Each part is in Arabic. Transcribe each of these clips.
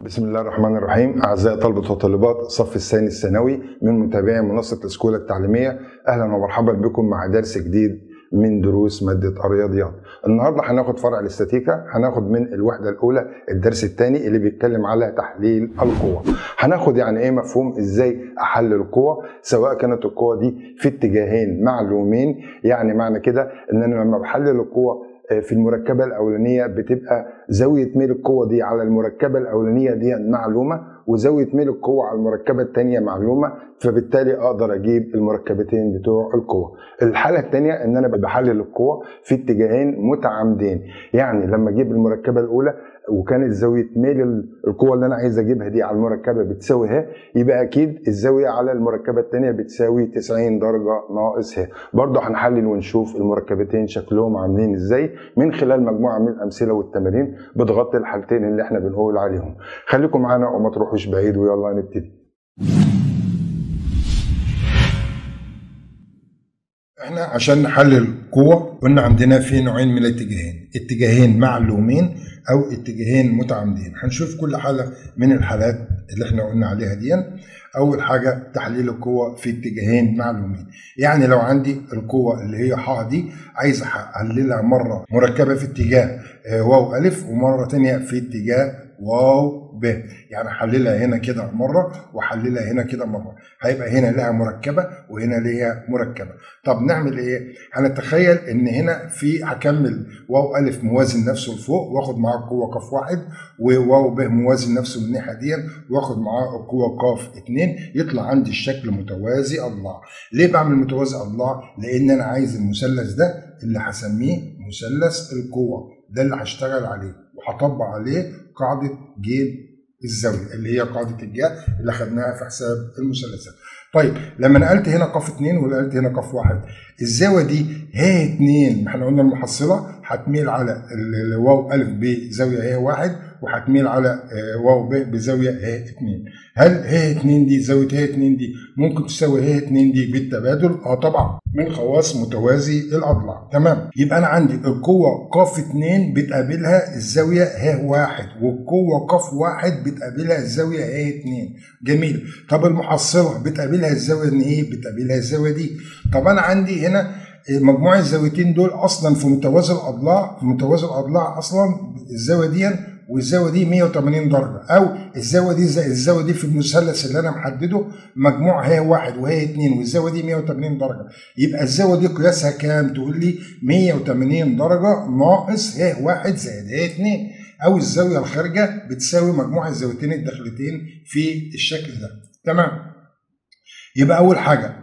بسم الله الرحمن الرحيم. أعزائي طلبة وطالبات الصف الثاني الثانوي من متابعي منصة السكولة التعليمية، أهلا ومرحبا بكم مع درس جديد من دروس مادة الرياضيات. النهارده هناخد فرع الاستاتيكا، هناخد من الوحدة الأولى الدرس الثاني اللي بيتكلم على تحليل القوة. هناخد يعني إيه مفهوم إزاي أحلل القوة، سواء كانت القوة دي في اتجاهين معلومين. يعني معنى كده إن أنا لما بحلل القوة في المركبة الأولانية بتبقى زاوية ميل القوة دي على المركبة الأولانية دي معلومة، وزاوية ميل القوة على المركبة الثانية معلومة، فبالتالي أقدر أجيب المركبتين بتوع القوة. الحالة الثانية إن أنا بحلل القوة في اتجاهين متعامدين، يعني لما أجيب المركبة الأولى وكانت زاوية ميل القوة اللي أنا عايز أجيبها دي على المركبة بتساوي ه، يبقى أكيد الزاوية على المركبة الثانية بتساوي 90 درجة ناقص ه. برضه هنحلل ونشوف المركبتين شكلهم عاملين إزاي من خلال مجموعة من الأمثلة والتمارين بتغطي الحالتين اللي احنا بنقول عليهم. خليكم معانا وما تروحوش بعيد، ويلا نبتدي. احنا عشان نحلل قوة قلنا عندنا في نوعين من الاتجاهين، اتجاهين معلومين او اتجاهين متعامدين. هنشوف كل حالة من الحالات اللي احنا قلنا عليها دي. اول حاجة تحليل القوة في اتجاهين معلومين، يعني لو عندي القوة اللي هي ح دي عايز احللها مرة مركبة في اتجاه واو الف، ومرة تانية في اتجاه واو ب، يعني احللها هنا كده مره واحللها هنا كده مره، هيبقى هنا لها مركبه وهنا ليها مركبه. طب نعمل ايه؟ هنتخيل ان هنا في هكمل واو الف موازن نفسه لفوق واخد معاه القوه ق واحد، وواو ب موازن نفسه من الناحيه دي واخد معاه القوه ق اتنين، يطلع عندي الشكل متوازي اضلاع. ليه بعمل متوازي اضلاع؟ لان انا عايز المثلث ده اللي هسميه مثلث القوه، ده اللي هشتغل عليه وهطبق عليه قاعده ج الزاويه اللي هي قاعده الجا اللي خدناها في حساب المثلثات. طيب لما نقلت هنا ق 2 ونقلت هنا ق 1، الزاويه دي ه 2، ما احنا قلنا المحصله هتميل على الواو الف بزاويه ه 1 وهتميل على واو ب بزاويه ه 2. هل ه 2 دي زاويه ه 2 دي ممكن تساوي ه 2 دي بالتبادل؟ طبعا، من خواص متوازي الاضلاع. تمام، يبقى انا عندي القوه ق 2 بتقابلها الزاويه ه 1، والقوه ق 1 بتقابلها الزاويه ه 2. جميل. طب المحصله بتقابلها الزاويه ان ايه؟ بتقابلها الزاويه دي. طب انا عندي هنا مجموع الزاويتين دول اصلا في متوازي الاضلاع، في متوازي الاضلاع اصلا الزاويه دي والزاويه دي 180 درجه، او الزاويه دي زي الزاويه دي في المثلث اللي انا محدده مجموع ه 1 وه 2 والزاويه دي 180 درجه، يبقى الزاويه دي قياسها كام؟ تقول لي 180 درجه ناقص ه 1 زائد ه 2، او الزاويه الخارجه بتساوي مجموع الزاويتين الداخلتين في الشكل ده. تمام، يبقى اول حاجه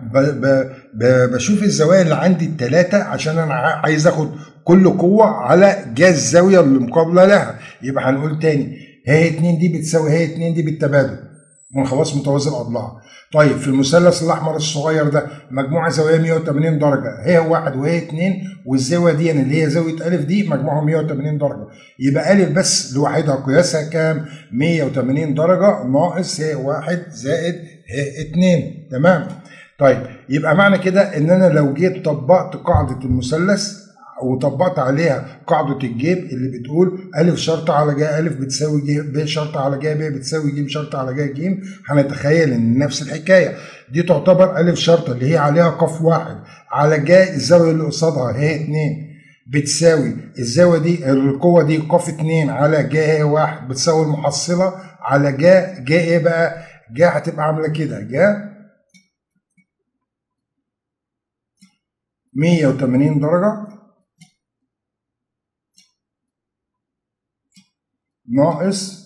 بشوف الزوايا اللي عندي الثلاثه عشان انا عايز اخد كل قوه على جا الزاويه اللي مقابله لها. يبقى هنقول تاني ه 2 دي بتساوي ه 2 دي بالتبادل من خواص متوازي الاضلاع. طيب في المثلث الاحمر الصغير ده مجموعه زوايا 180 درجه، ه 1 وه 2، والزاويه دي اللي هي زاويه الف دي مجموعها 180 درجه، يبقى الف بس لوحدها قياسها كام؟ 180 درجه ناقص ه 1 زائد ه 2. تمام. طيب يبقى معنى كده ان انا لو جيت طبقت قاعده المثلث وطبقت عليها قاعده الجيب اللي بتقول ا شرط على ج ا بتساوي ج ب شرط على ج ب بتساوي ج شرط على ج ج، هنتخيل ان نفس الحكايه دي تعتبر ا شرط اللي هي عليها ق 1 على ج الزاويه اللي قصادها ه 2 بتساوي الزاويه دي القوه دي ق 2 على ج ه 1 بتساوي المحصله على ج ايه بقى؟ ج هتبقى عامله كده، ج 180 درجه ناقص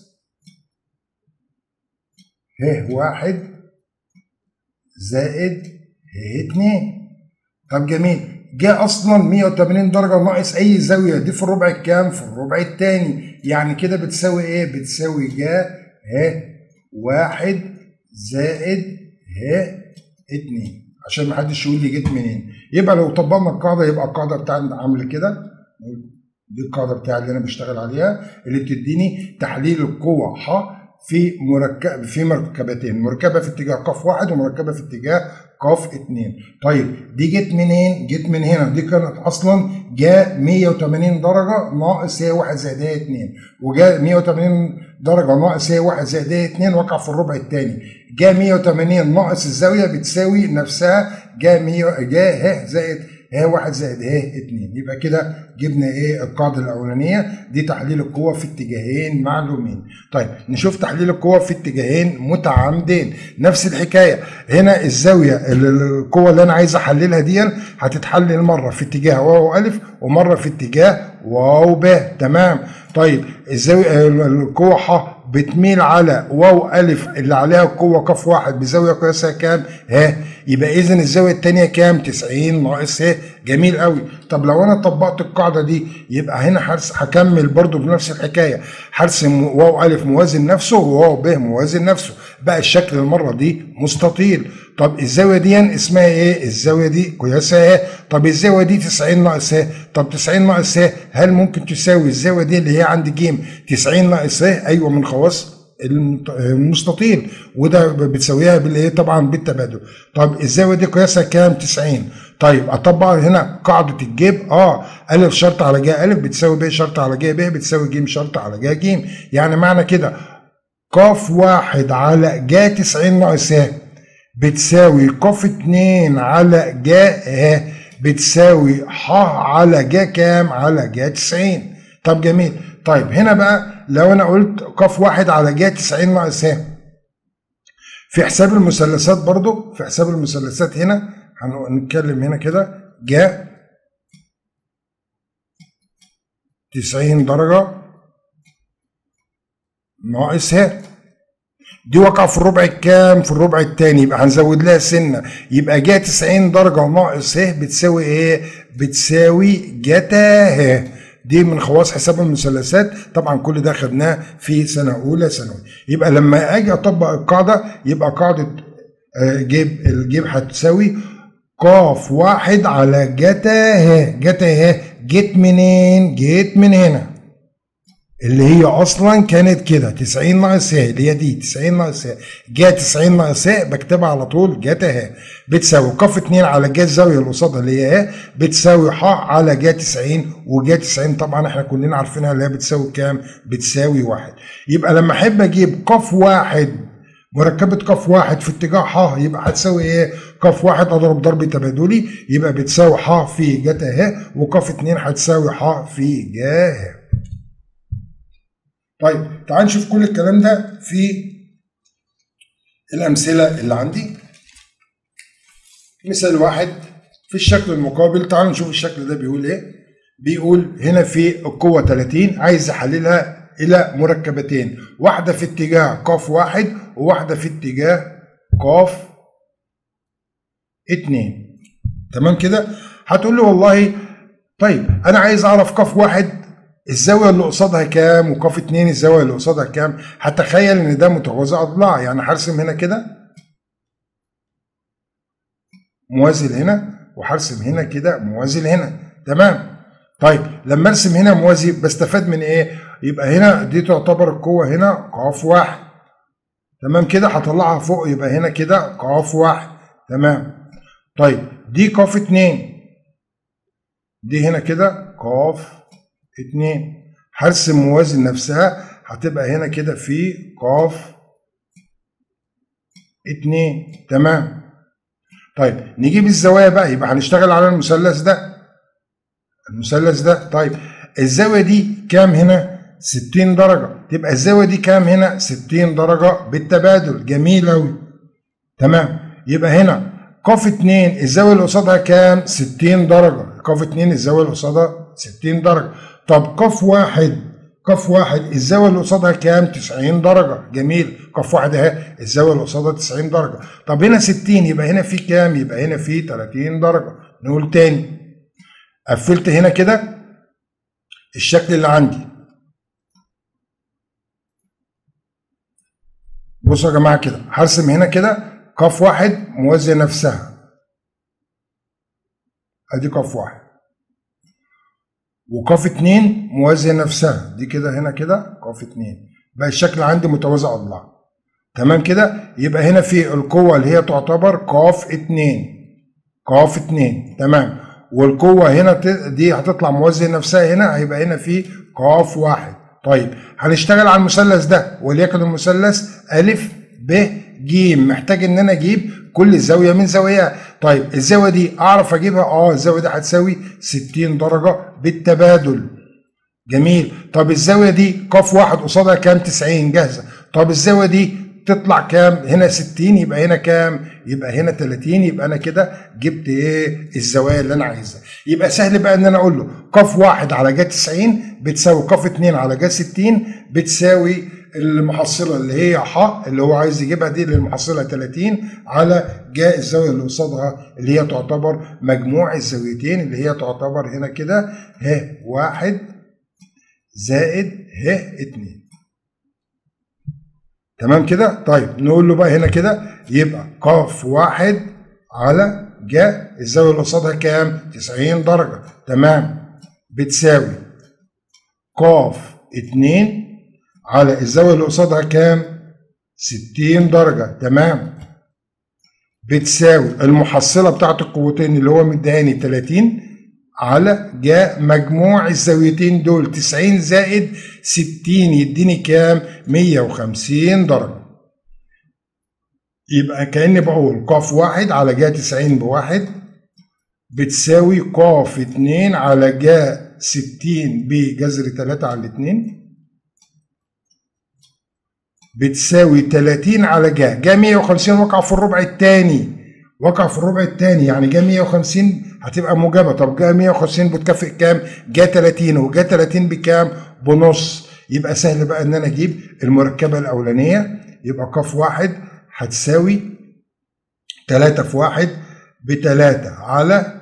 ه 1 زائد ه 2. طب جميل، جه اصلا 180 درجه ناقص اي زاويه دي في الربع الكام؟ في الربع الثاني، يعني كده بتساوي ايه؟ بتساوي ج ه 1 زائد ه 2، عشان ما حدش يقول لي جيت منين. يبقى لو طبقنا القاعده يبقى القاعده بتاعتنا عامله كده، دي القاعده بتاعتي اللي انا بشتغل عليها اللي بتديني تحليل القوه ح في مركبتين، مركبه في اتجاه ق واحد ومركبه في اتجاه ق اتنين. طيب دي جت منين؟ جت من هنا، دي كانت اصلا جاء 180 درجه ناقص هي 1 زائد هي 2، وجاء 180 درجه ناقص هي 1 زائد هي 2 وقع في الربع الثاني. جاء 180 ناقص الزاويه بتساوي نفسها جاء ه زائد ه 1 زائد ه 2. يبقى كده جبنا ايه القاعده الاولانيه دي، تحليل القوه في اتجاهين معلومين. طيب نشوف تحليل القوه في اتجاهين متعامدين. نفس الحكايه هنا، الزاويه القوه اللي انا عايز احللها دي هتتحلل مره في اتجاه واو الف ومره في اتجاه واو ب. تمام. طيب الزاويه القوه ح بتميل على واو الف اللي عليها القوه ق واحد بزاويه قياسها كام؟ ه. يبقى اذا الزاويه الثانيه كام؟ 90 ناقص ه. جميل قوي. طب لو انا طبقت القاعده دي يبقى هنا هكمل برضو بنفس الحكايه، هرسم واو الف موازن نفسه وواو ب موازن نفسه، بقى الشكل المره دي مستطيل. طب الزاويه دي اسمها ايه؟ الزاويه دي قياسها ه. طب الزاويه دي 90 ناقص ه. طب 90 ناقص ه هل ممكن تساوي الزاويه دي اللي هي عند ج 90 ناقص ه؟ ايوه، من خواص المستطيل، وده بتساويها بالايه؟ طبعا بالتبادل. طب الزاويه دي قياسها كام؟ 90. طيب اطبق هنا قاعده الجيب. الف شرط على ج الف بتساوي ب شرط على ج ب بتساوي ج شرط على ج ج. يعني معنى كده ق واحد على ج 90 ناقص ه بتساوي ق 2 على ج ه بتساوي ح على ج كام؟ على ج 90. طب جميل. طيب هنا بقى لو انا قلت ق واحد على ج 90 ناقص ه في حساب المثلثات، برضو في حساب المثلثات هنا هنتكلم هنا كده ج 90 درجة ناقص ه دي واقعة في الربع الكام؟ في الربع الثاني، يبقى هنزود لها سنة، يبقى ج 90 درجة ناقص ه بتساوي ايه؟ بتساوي جتا ه. دي من خواص حساب المثلثات، طبعا كل ده خدناه في سنة أولى ثانوي. يبقى لما أجي أطبق القاعدة يبقى قاعدة الجيب هتساوي ق واحد على جتا ه. جتا ه جت منين؟ جت من هنا اللي هي اصلا كانت كده 90 ناقص ه، اللي هي دي 90 ناقص ه. ج 90 ناقص ه بكتبها على طول جتا ه بتساوي ق 2 على ج الزاويه اللي قصادها اللي هي ه بتساوي ح على ج 90، وج 90 طبعا احنا كلنا عارفينها اللي هي بتساوي كام؟ بتساوي 1. يبقى لما احب اجيب ق واحد مركبة ق واحد في اتجاه ح يبقى هتساوي ايه؟ ق واحد اضرب ضرب تبادلي يبقى بتساوي ح في جتا ه، وق 2 هتساوي ح في ج ه. طيب تعال نشوف كل الكلام ده في الأمثلة اللي عندي. مثال واحد في الشكل المقابل، تعال نشوف الشكل ده بيقول ايه. بيقول هنا في القوة 30 عايز احللها إلى مركبتين، واحدة في اتجاه ق واحد وواحدة في اتجاه ق 2. تمام كده؟ هتقول لي والله طيب أنا عايز أعرف ق واحد الزاوية اللي قصادها كام وق 2 الزاوية اللي قصادها كام. هتخيل ان ده متوازي اضلاع، يعني هرسم هنا كده موازي هنا وهرسم هنا كده موازي هنا. تمام. طيب لما ارسم هنا موازي بستفاد من ايه؟ يبقى هنا دي تعتبر القوة هنا ق واحد. تمام كده، هطلعها فوق يبقى هنا كده ق واحد. تمام. طيب دي ق 2، دي هنا كده ق 2، هرسم موازي نفسها هتبقى هنا كده في ق 2. تمام. طيب نجيب الزوايا بقى، يبقى هنشتغل على المثلث ده، المثلث ده. طيب الزاوية دي كام هنا؟ 60 درجة، تبقى الزاوية دي كام هنا؟ 60 درجة بالتبادل. جميل أوي. تمام. يبقى هنا ق 2 الزاوية اللي قصادها كام؟ 60 درجة. ق 2 الزاوية اللي قصادها 60 درجة. طب ق واحد الزاوية اللي قصادها كام؟ 90 درجة. جميل. ق واحد اهي الزاوية اللي قصادها 90 درجة. طب هنا 60 يبقى هنا في كام؟ يبقى هنا في 30 درجة. نقول تاني، قفلت هنا كده الشكل اللي عندي. بصوا يا جماعة كده، هرسم هنا كده ق واحد موازية نفسها، ادي ق واحد، وق 2 موازية نفسها، دي كده هنا كده ق 2، بقى الشكل عندي متوازي اضلاع. تمام كده. يبقى هنا في القوه اللي هي تعتبر ق 2 ق 2. تمام. والقوه هنا دي هتطلع موازيه نفسها، هنا هيبقى هنا في ق 1. طيب هنشتغل على المثلث ده، وليكن المثلث ا ب ج. محتاج ان انا اجيب كل زاويه من زواياها. طيب الزاويه دي اعرف اجيبها؟ الزاويه دي هتساوي 60 درجه بالتبادل. جميل. طب الزاويه دي ق 1 قصادها كام؟ 90 جاهزه. طب الزاويه دي تطلع كام؟ هنا 60، يبقى هنا كام؟ يبقى هنا 30. يبقى انا كده جبت ايه؟ الزوايا اللي انا عايزها. يبقى سهل بقى ان انا اقول له ق 1 على ج 90 بتساوي ق 2 على ج 60 بتساوي المحصله اللي هي ح اللي هو عايز يجيبها دي، للمحصله 30 على ج الزاويه اللي قصادها اللي هي تعتبر مجموع الزاويتين، اللي هي تعتبر هنا كده ه 1 زائد ه 2. تمام كده. طيب نقول له بقى هنا كده يبقى ق 1 على ج الزاويه اللي قصادها كام؟ 90 درجه. تمام. بتساوي ق 2 على الزاويه اللي قصادها كام؟ 60 درجه. تمام. بتساوي المحصله بتاعت القوتين اللي هو مديهاني 30 على ج مجموع الزاويتين دول 90 زائد 60 يديني كام؟ 150 درجه. يبقى كأني بقول ق 1 على ج 90 ب1 بتساوي ق 2 على ج 60 بجذر 3 على 2 بتساوي 30 على ج 150 وقع في الربع الثاني، وقع في الربع الثاني يعني ج 150 هتبقى موجبه. طب ج 150 بتكافئ كام؟ ج 30 وج 30 بكام؟ بنص. يبقى سهل بقى ان انا اجيب المركبه الاولانيه. يبقى ق 1 هتساوي 3 في 1 ب3 على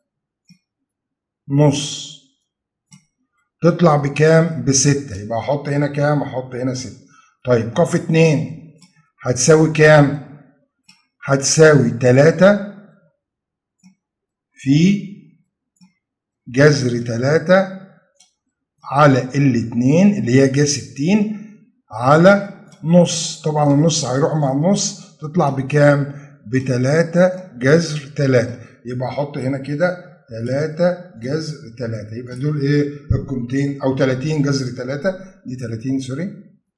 نص تطلع بكام؟ ب6. يبقى احط هنا كام؟ احط هنا 6. طيب ق 2 هتساوي كام؟ هتساوي 3 في جذر 3 على الاتنين اللي هي ج 60 على نص. طبعا النص هيروح مع النص تطلع بكام؟ ب3 جذر 3. يبقى احط هنا كده 3 جذر 3. يبقى دول ايه؟ القيمتين، او 30 جذر 3 دي 30 سوري.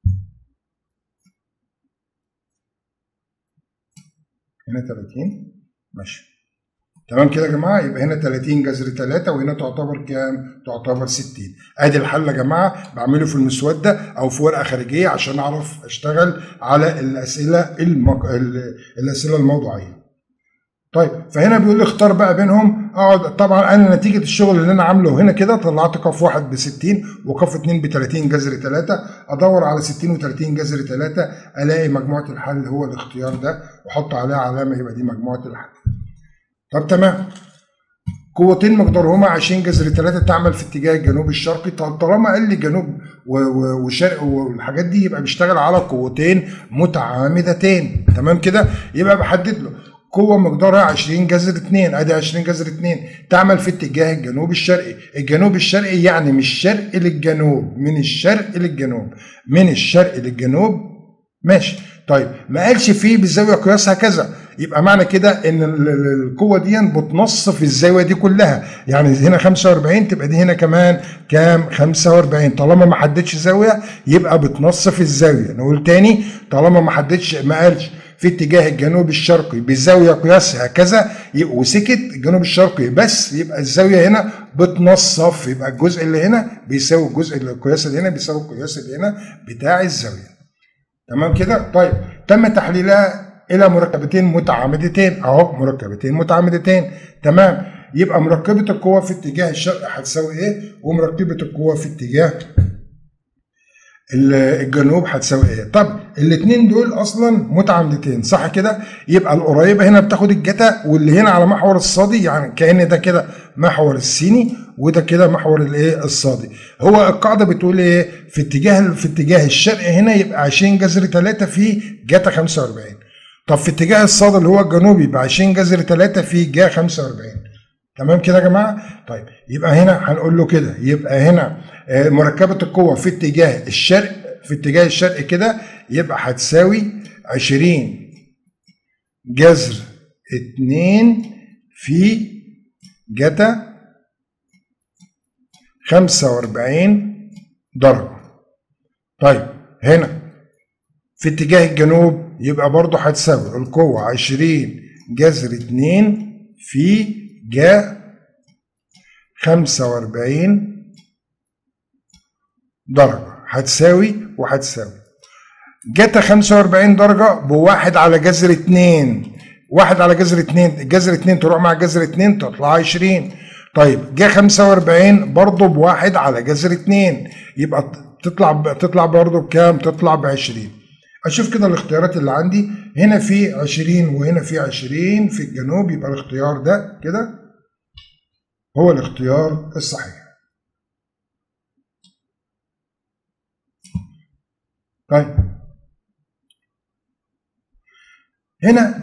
هنا 30 ماشي. تمام كده يا جماعه. يبقى هنا 30 جذر 3 وهنا تعتبر كام؟ تعتبر 60. ادي الحل يا جماعه، بعمله في المسوده او في ورقه خارجيه عشان اعرف اشتغل على الاسئله الاسئله الموضوعيه. طيب فهنا بيقول لي اختار بقى بينهم. اقعد طبعا انا نتيجه الشغل اللي انا عامله هنا كده طلعت ق 1 ب 60 وق 2 ب 30 جذر 3. ادور على 60 و30 جذر 3 الاقي مجموعه الحل هو الاختيار ده واحط عليها علامه يبقى دي مجموعه الحل. طب تمام. قوتين مقدارهما 20 جذر 3 تعمل في اتجاه الجنوب الشرقي. طالما قال لي جنوب وشرق والحاجات دي يبقى بيشتغل على قوتين متعامدتين. تمام كده. يبقى بحدد له قوة مقدارها 20 جذر 2. ادي 20 جذر 2 تعمل في اتجاه الجنوب الشرقي. الجنوب الشرقي يعني من الشرق للجنوب، من الشرق للجنوب، من الشرق للجنوب. ماشي. طيب ما قالش فيه بالزاوية قياسها كذا، يبقى معنى كده ان القوة دي بتنص في الزاوية دي كلها. يعني هنا 45 تبقى دي هنا كمان كام؟ 45. طالما ما حددش زاوية يبقى بتنص في الزاوية. نقول تاني، طالما ما حددش، ما قالش في اتجاه الجنوب الشرقي بزاويه قياسها كذا وسكت الجنوب الشرقي بس، يبقى الزاويه هنا بتنصف. يبقى الجزء اللي هنا بيساوي الجزء القياس اللي هنا بيساوي القياس اللي هنا بتاع الزاويه. تمام كده. طيب تم تحليلها الى مركبتين متعامدتين اهو، مركبتين متعامدتين. تمام. يبقى مركبه القوه في اتجاه الشرق هتساوي ايه؟ ومركبه القوه في اتجاه الجنوب هتساوي ايه؟ طب الاثنين دول اصلا متعامدتين صح كده؟ يبقى القريبه هنا بتاخد الجتا واللي هنا على محور الصادي، يعني كأن ده كده محور السيني وده كده محور الايه؟ الصادي. هو القاعده بتقول ايه؟ في اتجاه الشرق هنا يبقى 20 جذر 3 في جتا 45. طب في اتجاه الصادي اللي هو الجنوبي يبقى 20 جذر 3 في جا 45. تمام كده يا جماعه؟ طيب يبقى هنا هنقول له كده، يبقى هنا مركبه القوه في اتجاه الشرق في اتجاه الشرق كده، يبقى هتساوي 20 جذر 2 في جتا 45 درجة. طيب هنا في اتجاه الجنوب يبقى برضه هتساوي القوة 20 جذر 2 في جا 45 درجة، هتساوي وهتساوي جتا 45 درجة بواحد على جذر 2. واحد على جذر 2، جذر 2 تروح مع جذر 2 تطلع 20. طيب جا 45 برضه بواحد على جذر 2، يبقى تطلع برضه بكام؟ تطلع ب 20. اشوف كده الاختيارات اللي عندي، هنا في 20 وهنا في 20 في الجنوب، يبقى الاختيار ده كده هو الاختيار الصحيح. طيب هنا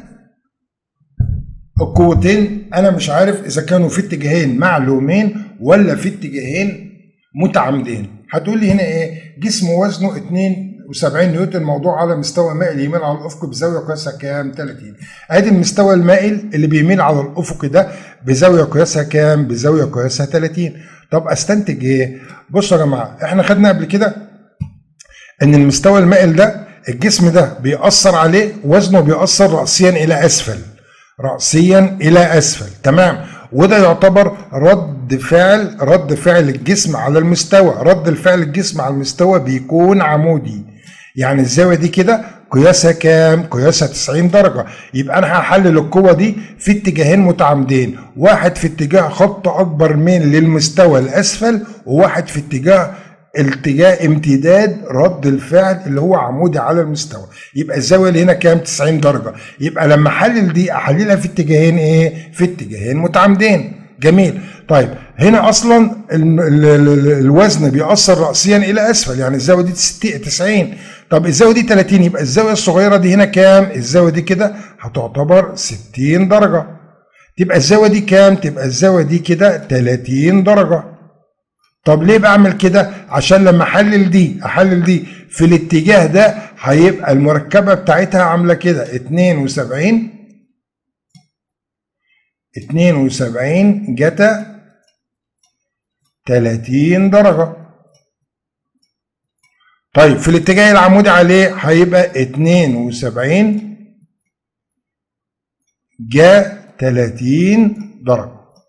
القوتين انا مش عارف اذا كانوا في اتجاهين معلومين ولا في اتجاهين متعامدين. هتقول لي هنا ايه؟ جسم وزنه 72 نيوتن موضوع على مستوى مائل يميل على الافق بزاويه قياسها كام؟ 30. ادي المستوى المائل اللي بيميل على الافق ده بزاويه قياسها كام؟ بزاويه قياسها 30. طب استنتج ايه؟ بصوا يا جماعه، احنا خدنا قبل كده ان المستوى المائل ده الجسم ده بيأثر عليه وزنه بيأثر رأسيا الى اسفل، رأسيا الى اسفل، تمام؟ وده يعتبر رد فعل الجسم على المستوى. رد الفعل الجسم على المستوى بيكون عمودي، يعني الزاويه دي كده قياسها كام؟ قياسها 90 درجه. يبقى انا هحلل القوه دي في اتجاهين متعامدين، واحد في اتجاه خط اكبر ميل للمستوى الاسفل، وواحد في اتجاه امتداد رد الفعل اللي هو عمودي على المستوى. يبقى الزاويه اللي هنا كام؟ 90 درجه. يبقى لما احلل دي احللها في اتجاهين ايه؟ في اتجاهين متعامدين. جميل. طيب هنا اصلا الوزن بيأثر رأسيا الى اسفل، يعني الزاويه دي 90. طب الزاويه دي 30، يبقى الزاويه الصغيره دي هنا كام؟ الزاويه دي كده هتعتبر 60 درجه. تبقى الزاويه دي كام؟ تبقى الزاويه دي كده 30 درجه. طب ليه بعمل كده؟ عشان لما احلل دي في الاتجاه ده هيبقى المركبه بتاعتها عامله كده 72 جتا 30 درجه. طيب في الاتجاه العمودي عليه هيبقى 72 جا 30 درجه.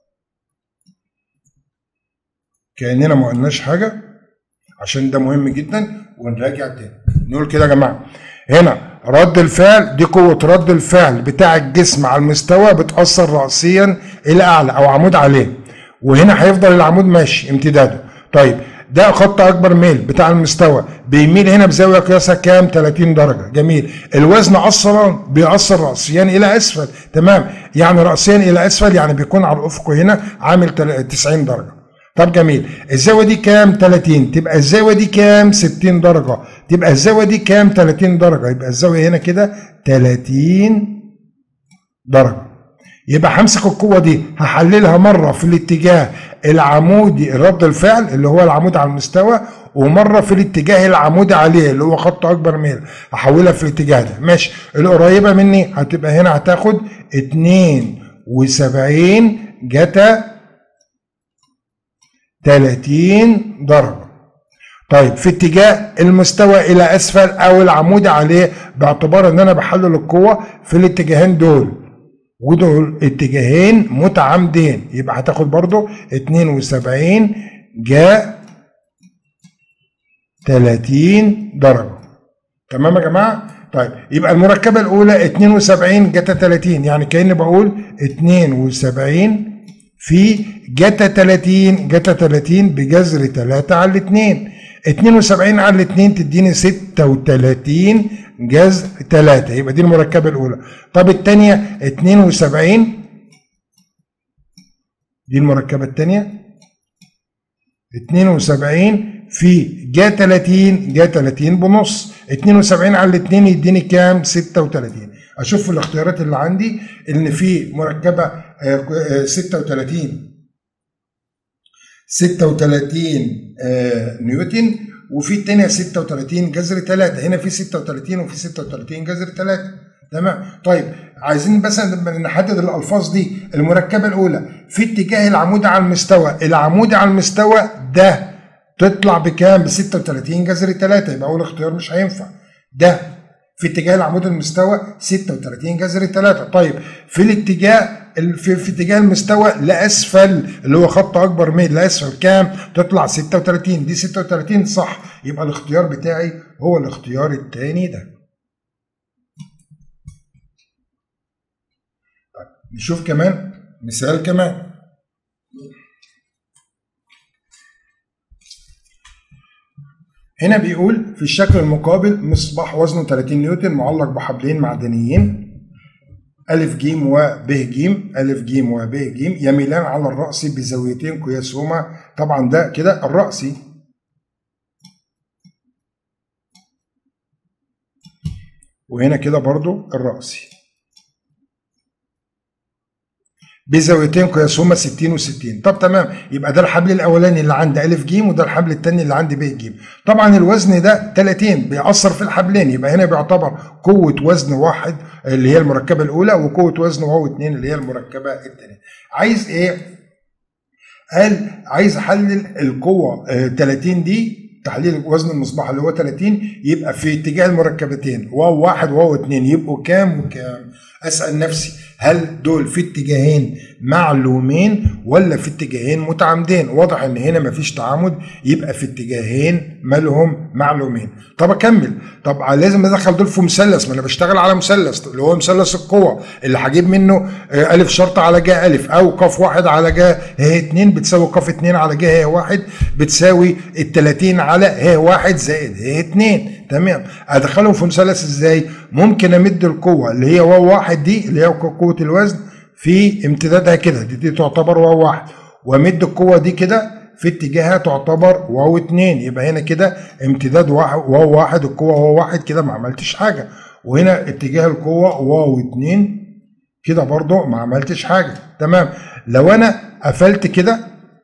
كأننا ما قلناش حاجة عشان ده مهم جدا، ونراجع تاني. نقول كده يا جماعة، هنا رد الفعل دي قوة رد الفعل بتاع الجسم على المستوى بتأثر رأسيا إلى أعلى أو عمود عليه، وهنا هيفضل العمود ماشي امتداده. طيب ده خط أكبر ميل بتاع المستوى بيميل هنا بزاوية قياسها كام؟ 30 درجة. جميل. الوزن أصلا بيأثر رأسيا إلى أسفل، تمام؟ يعني رأسيا إلى أسفل يعني بيكون على الأفق هنا عامل 90 درجة. طب جميل. الزاويه دي كام؟ 30. تبقى الزاويه دي كام؟ 60 درجه. تبقى الزاويه دي كام؟ 30 درجه. يبقى الزاويه هنا كده 30 درجه. يبقى همسك القوه دي هحللها مره في الاتجاه العمودي رد الفعل اللي هو العمود على المستوى، ومره في الاتجاه العمودي عليه اللي هو خط اكبر ميل، هحولها في الاتجاه ده. ماشي. القريبه مني هتبقى هنا هتاخد 72 جتا 30 درجة. طيب في اتجاه المستوى إلى أسفل أو العمود عليه، باعتبار إن أنا بحلل القوة في الاتجاهين دول، ودول اتجاهين متعامدين، يبقى هتاخد برضو 72 جا 30 درجة. تمام يا جماعة؟ طيب يبقى المركبة الأولى 72 جتا 30، يعني كأني بقول 72 في جتا 30 بجذر 3 على 2. 72 على 2 تديني 36 جذر 3، يبقى دي المركبة الأولى. طب الثانية 72 دي المركبة الثانية 72 في جا 30 بنص. 72 على 2 يديني كام؟ 36. اشوف في الاختيارات اللي عندي ان في مركبه 36 نيوتن، وفي الثانيه 36 جذر 3. هنا في 36 وفي 36 جذر 3. تمام. طيب عايزين بس نحدد الالفاظ دي. المركبه الاولى في اتجاه العمودي على المستوى، العمودي على المستوى ده تطلع بكام؟ ب 36 جذر 3. يبقى اول اختيار مش هينفع. ده في اتجاه العمود المستوى 36 جذر 3. طيب في الاتجاه في اتجاه المستوى لاسفل اللي هو خط اكبر من لاسفل كام؟ تطلع 36. دي 36 صح. يبقى الاختيار بتاعي هو الاختيار الثاني ده. طيب نشوف كمان مثال كمان. هنا بيقول في الشكل المقابل مصباح وزنه 30 نيوتن معلق بحبلين معدنيين أ ج و ب ج، أ ج و ب ج يميلان على الرأس بزاويتين قياسهما، طبعا ده كده الرأسي، وهنا كده برضو الرأسي بزاويتين قياسهما 60 و60. طب تمام. يبقى ده الحبل الاولاني اللي عند أ ج وده الحبل الثاني اللي عند ب ج. طبعا الوزن ده 30 بيأثر في الحبلين، يبقى هنا بيعتبر قوة وزن واحد اللي هي المركبة الأولى وقوة وزن واو 2 اللي هي المركبة الثانية. عايز إيه؟ قال عايز أحلل القوة 30 دي، تحليل وزن المصباح اللي هو 30 يبقى في اتجاه المركبتين واو 1 وواو 2 يبقوا كام وكام؟ أسأل نفسي هل دول في اتجاهين معلومين ولا في اتجاهين متعامدين؟ واضح ان هنا مفيش تعامد، يبقى في اتجاهين مالهم معلومين. طب اكمل. طب لازم ادخل دول في مثلث، ما انا بشتغل على مثلث اللي هو مثلث القوة اللي هجيب منه أ شرطة على ج أ او ق 1 على ج ه 2 بتساوي ق 2 على ج ه 1 بتساوي ال 30 على ه 1 زائد ه 2. تمام. ادخلهم في مثلث ازاي؟ ممكن امد القوه اللي هي واو 1 دي اللي هي قوه الوزن في امتدادها كده، دي تعتبر واو 1، وامد القوه دي كده في اتجاهها تعتبر واو 2. يبقى هنا كده امتداد واو 1 القوه واو 1 كده ما عملتش حاجه، وهنا اتجاه القوه واو 2 كده برضو ما عملتش حاجه. تمام. لو انا قفلت كده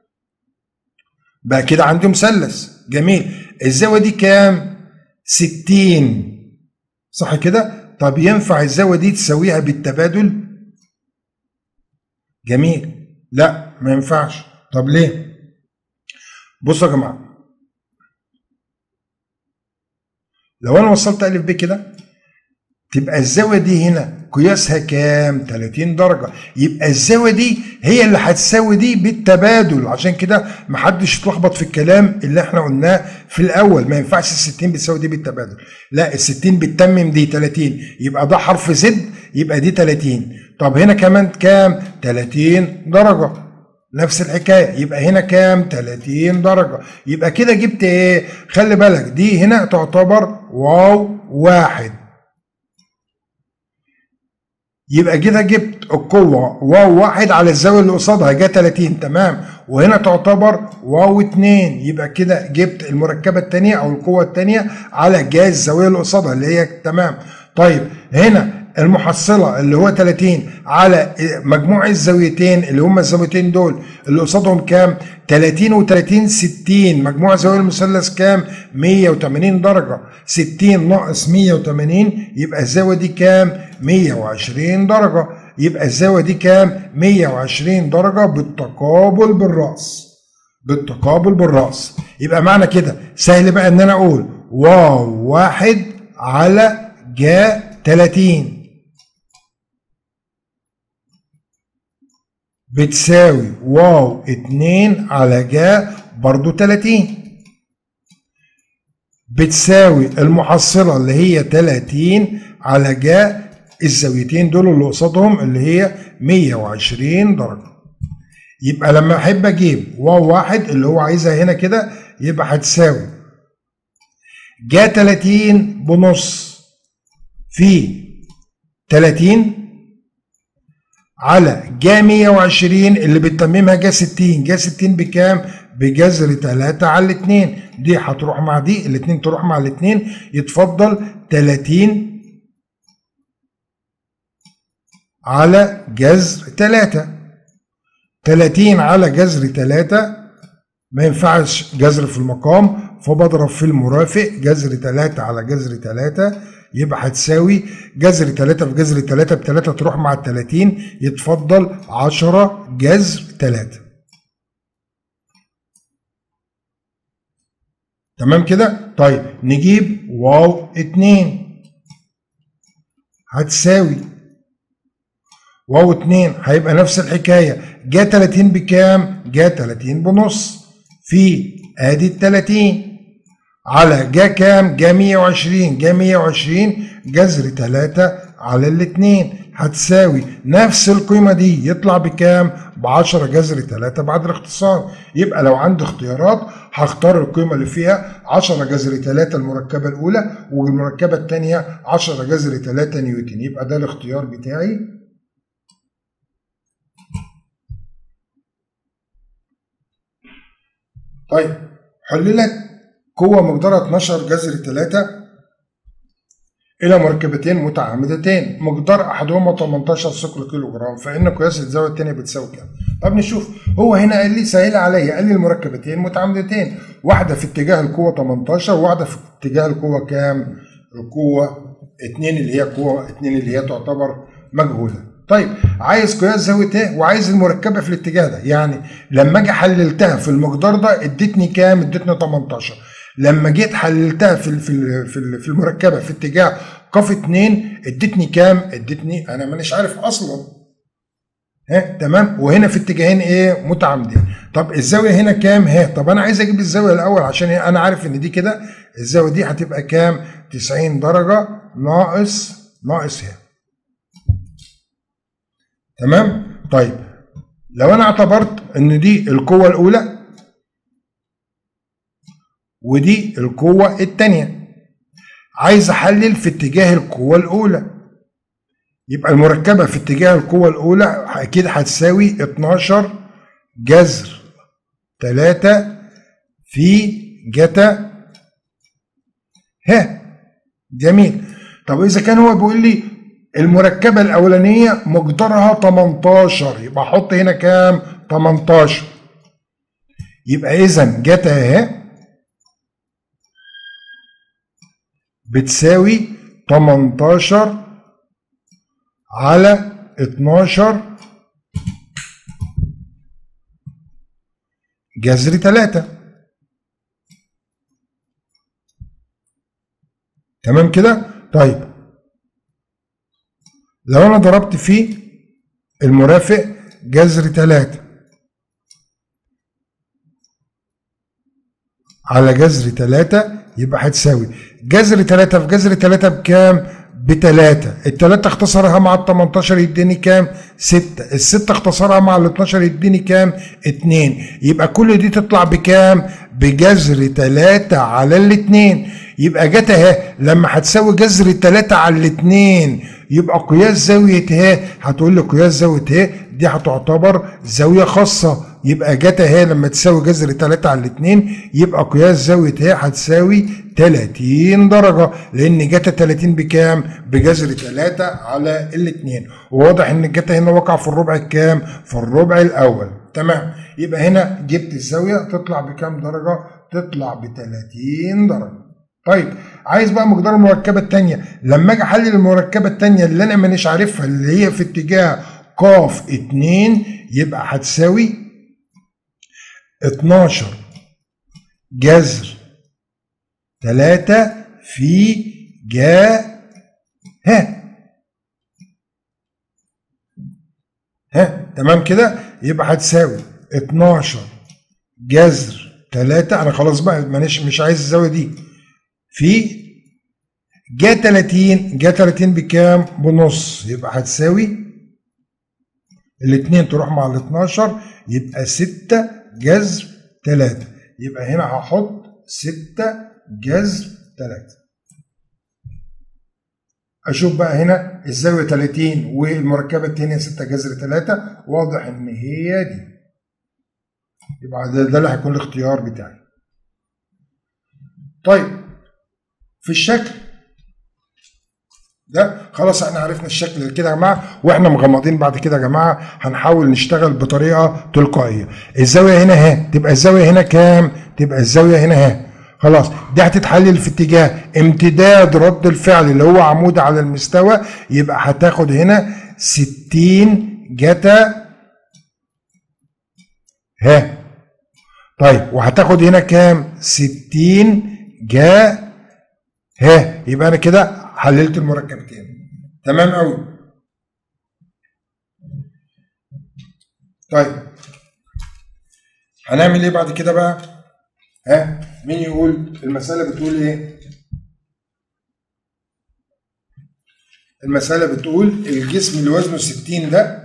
بقى كده عندي مثلث جميل. الزاويه دي كام؟ 60 صح كده؟ طب ينفع الزاوية دي تساويها بالتبادل؟ جميل. لا ما ينفعش. طب ليه؟ بصوا يا جماعة، لو انا وصلت أ ب كده تبقى الزاوية دي هنا قياسها كام؟ 30 درجة. يبقى الزاوية دي هي اللي هتساوي دي بالتبادل، عشان كده محدش يتلخبط في الكلام اللي احنا قلناه في الأول. ما ينفعش ال 60 بتساوي دي بالتبادل، لا ال 60 بتتمم دي 30، يبقى ده حرف زد يبقى دي 30. طب هنا كمان كام؟ 30 درجة. نفس الحكاية، يبقى هنا كام؟ 30 درجة. يبقى كده جبت ايه؟ خلي بالك دي هنا تعتبر واو 1، يبقى كده جبت القوة واو 1 على الزاوية اللي قصادها جا 30. تمام. وهنا تعتبر واو 2، يبقى كده جبت المركبة الثانية أو القوة الثانية على جا الزاوية اللي قصادها اللي هي تمام. طيب هنا المحصلة اللي هو 30 على مجموع الزاويتين اللي هم الزاويتين دول اللي قصادهم كام؟ 30 و30 60. مجموع زوايا المثلث كام؟ 180 درجة. 60 ناقص 180 يبقى الزاوية دي كام؟ 120 درجة. يبقى الزاوية دي كام؟ 120 درجة بالتقابل بالرأس. بالتقابل بالرأس. يبقى معنى كده سهل بقى ان انا اقول واو 1 على جا 30 بتساوي واو 2 على جا برضو 30 بتساوي المحصلة اللي هي 30 على جا الزاويتين دول اللي قصادهم اللي هي 120 درجة. يبقى لما احب اجيب واو 1 اللي هو عايزها هنا كده يبقى هتساوي جا 30 بنص في 30 على جا 120 اللي بتتممها جا 60. جا 60 بكام؟ بجذر 3 على 2. دي هتروح مع دي، الاتنين تروح مع الاتنين، يتفضل 30 على جذر 3. 30 على جذر 3 ما ينفعش جذر في المقام، فبضرب في المرافق جذر 3 على جذر 3 يبقى هتساوي جذر 3 في جذر 3 ب3 تروح مع ال30 يتفضل 10 جذر 3. تمام كده؟ طيب نجيب واو 2 هتساوي واو 2 هيبقى نفس الحكايه، جا 30 بكام؟ جا 30 بنص في ادي ال 30 على جا كام؟ جا 120 جا 120 جذر 3 على الاثنين هتساوي نفس القيمه دي يطلع بكام؟ ب 10 جذر 3 بعد الاختصار. يبقى لو عندي اختيارات هختار القيمه اللي فيها 10 جذر 3 المركبه الاولى والمركبه الثانيه 10 جذر 3 نيوتن، يبقى ده الاختيار بتاعي. طيب حللت قوة مقدارها 12 جذر 3 إلى مركبتين متعامدتين مقدار أحدهما 18 ثقل كيلو جرام، فإن قياس الزاوية الثانية بتساوي كام؟ طب نشوف، هو هنا قال لي سهل عليا، قال لي المركبتين متعامدتين، واحدة في اتجاه القوة 18 وواحدة في اتجاه القوة كام؟ القوة 2 اللي هي قوة 2 اللي هي تعتبر مجهولة. طيب عايز قياس زاوية ه وعايز المركبة في الاتجاه ده، يعني لما اجي حللتها في المقدار ده ادتني كام؟ ادتني 18. لما جيت حللتها في المركبة في اتجاه ق 2 ادتني كام؟ ادتني انا مانيش عارف اصلا. تمام. وهنا في اتجاهين ايه؟ متعامدين. طب الزاوية هنا كام؟ ه. طب انا عايز اجيب الزاوية الاول عشان انا عارف ان دي كده الزاوية دي هتبقى كام؟ 90 درجة ناقص ه. تمام؟ طيب لو انا اعتبرت ان دي القوة الاولى ودي القوة الثانية، عايز احلل في اتجاه القوة الاولى، يبقى المركبة في اتجاه القوة الاولى اكيد هتساوي 12 جذر 3 في جتا ه. جميل. طب اذا كان هو بيقول لي المركبة الأولانية مقدارها 18 يبقى أحط هنا كام؟ 18. يبقى إذا جتا أهي بتساوي 18 على 12 جذر 3. تمام كده؟ طيب لو انا ضربت في المرافق جذر 3 على جذر 3 يبقى هتساوي جذر 3 في جذر 3 بكام؟ ب3. ال3 اختصرها مع ال18 يديني كام؟ 6. ال6 اختصرها مع ال12 يديني كام؟ 2. يبقى كل دي تطلع بكام؟ بجذر 3 على ال2. يبقى جت اهي لما هتساوي جذر 3 على ال2 يبقى قياس زاوية ه، هتقول لي قياس زاوية ه دي هتعتبر زاوية خاصة، يبقى جتا ه لما تساوي جذر 3 على 2 يبقى قياس زاوية ه هتساوي 30 درجة، لأن جتا 30 بكام؟ بجذر 3 على الاثنين، وواضح إن الجتا هنا وقع في الربع الكام؟ في الربع الأول. تمام. يبقى هنا جبت الزاوية تطلع بكام درجة؟ تطلع ب 30 درجة. طيب عايز بقى مقدار المركبة الثانية، لما اجي احلل المركبة الثانية اللي انا مانيش عارفها اللي هي في اتجاه ق 2 يبقى هتساوي 12 جذر 3 في جا ه. تمام كده؟ يبقى هتساوي 12 جذر 3، انا خلاص بقى مش عايز الزاوية دي، في جا 30 بكام؟ بنص، يبقى هتساوي الاثنين تروح مع ال12 يبقى 6 جذر 3. يبقى هنا هحط 6 جذر 3. اشوف بقى هنا الزاويه 30 والمركبه الثانيه 6 جذر 3، واضح ان هي دي، يبقى ده اللي هيكون الاختيار بتاعي. طيب في الشكل ده خلاص احنا عرفنا الشكل كده يا جماعه، واحنا مغمضين بعد كده يا جماعه هنحاول نشتغل بطريقه تلقائيه. الزاويه هنا ه، تبقى الزاويه هنا كام؟ تبقى الزاويه هنا ه. خلاص دي هتتحلل في اتجاه امتداد رد الفعل اللي هو عمود على المستوى، يبقى هتاخد هنا 60 جتا ها. طيب وهتاخد هنا كام؟ 60 جا ها. يبقى انا كده حللت المركبتين. تمام قوي. طيب هنعمل ايه بعد كده بقى؟ ها مين يقول المسألة بتقول ايه؟ المسألة بتقول الجسم اللي وزنه 60 ده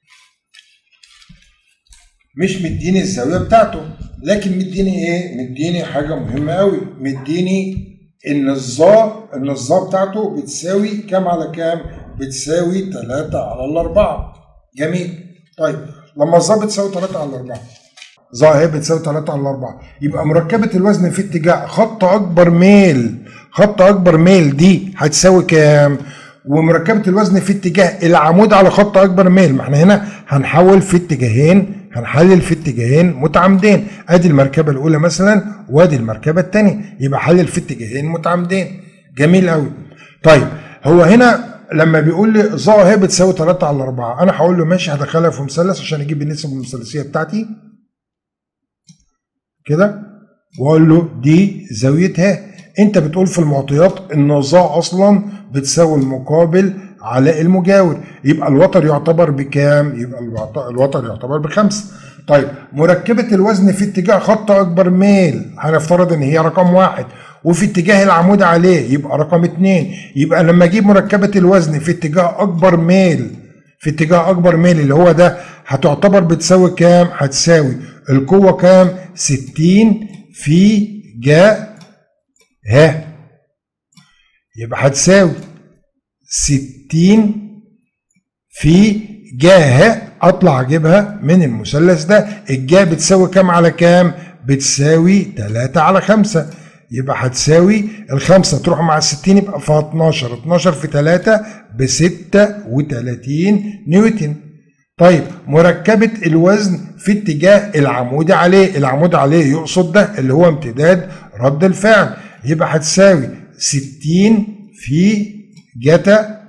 مش مديني الزاوية بتاعته، لكن مديني ايه؟ مديني حاجة مهمة قوي، مديني ان الظا بتاعته بتساوي كام على كام؟ بتساوي 3 على 4. جميل. طيب لما الظا بتساوي 3 على 4، ظا اهي بتساوي 3 على 4، يبقى مركبة الوزن في اتجاه خط أكبر ميل دي هتساوي كام؟ ومركبة الوزن في اتجاه العمود على خط أكبر ميل، ما احنا هنا هنحول في اتجاهين، هنحلل في اتجاهين متعامدين، ادي المركبة الأولى مثلا وادي المركبة الثانية، يبقى حلل في اتجاهين متعامدين. جميل قوي. طيب هو هنا لما بيقول لي ظا اهي بتساوي 3 على 4، انا هقول له ماشي هدخلها في مثلث عشان اجيب النسب المثلثية بتاعتي كده، واقول له دي زاويتها. انت بتقول في المعطيات ان ظا اصلا بتساوي المقابل على المجاور، يبقى الوتر يعتبر بكام؟ يبقى الوتر يعتبر ب5. طيب مركبة الوزن في اتجاه خط اكبر ميل هنفترض ان هي رقم 1، وفي اتجاه العمود عليه يبقى رقم 2، يبقى لما اجيب مركبة الوزن في اتجاه اكبر ميل اللي هو ده هتعتبر بتساوي كام؟ هتساوي القوة كام؟ 60 في جا ها، يبقى هتساوي 60 في جا ها. اطلع اجيبها من المثلث ده، الجا بتساوي كام على كام؟ بتساوي 3 على 5، يبقى هتساوي ال5 تروح مع ال60 يبقى فيها 12، 12 في 3 ب 36 نيوتن. طيب مركبة الوزن في اتجاه العمود عليه يقصد ده اللي هو امتداد رد الفعل، يبقى هتساوي 60 في جتا